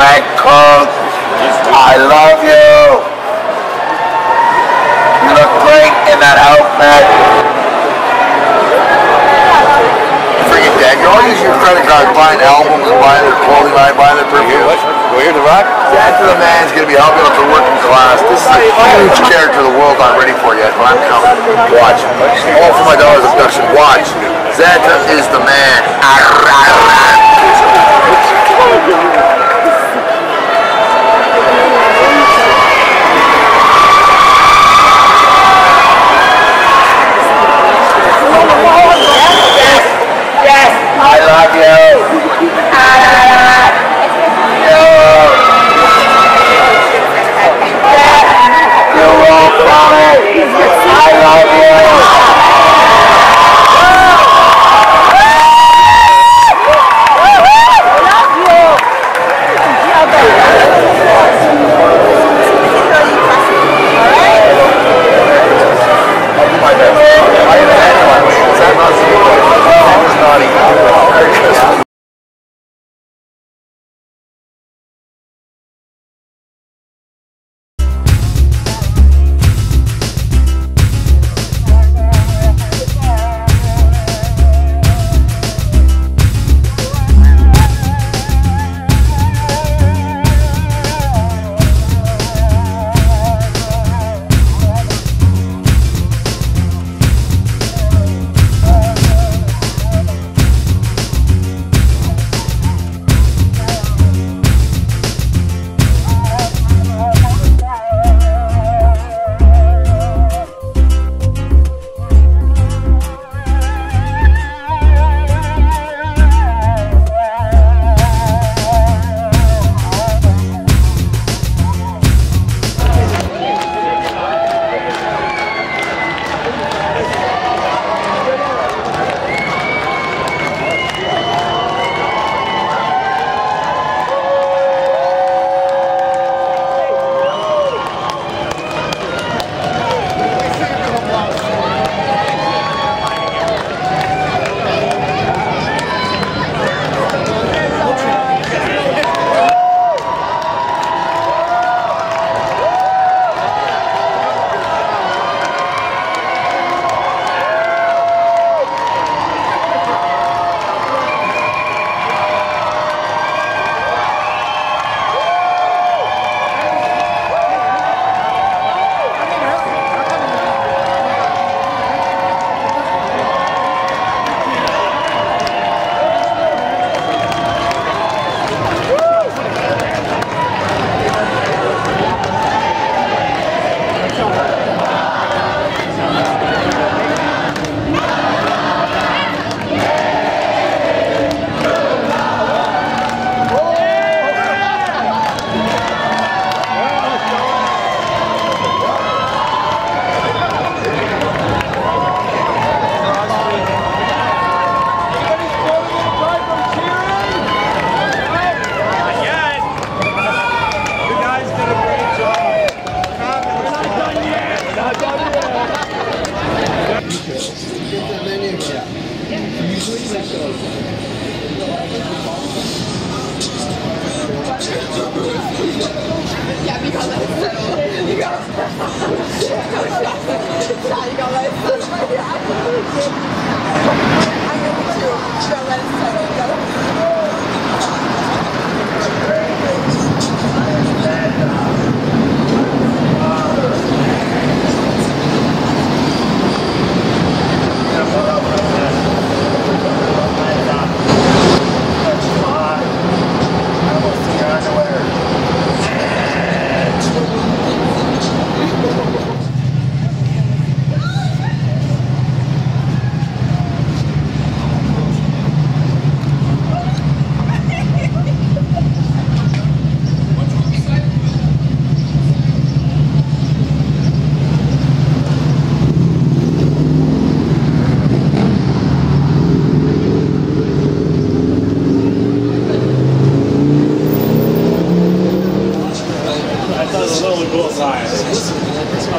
Cook, I love you. You look great in that outfit. Freaking dead. You're all using your credit card, buying albums, buying their clothing, buying their perfume. Go here, The Rock? Zanta the man's going to be helping out the working class. This is a huge character the world's not ready for yet, but I'm coming. Watch. All for my daughter's abduction. Watch. Zanta is the man. I love you. You won't promise. I love you.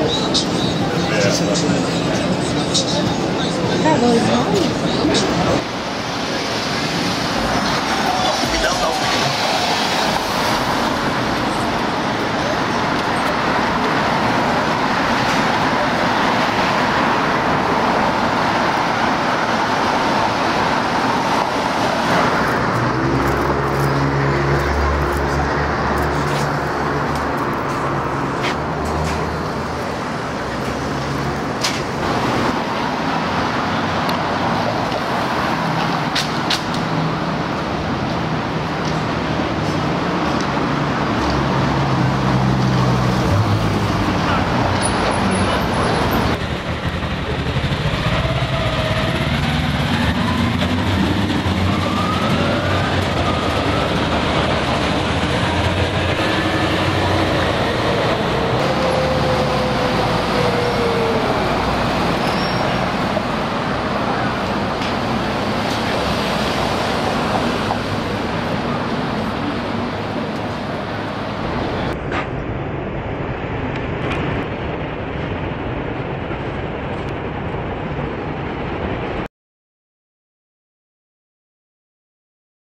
That was nice.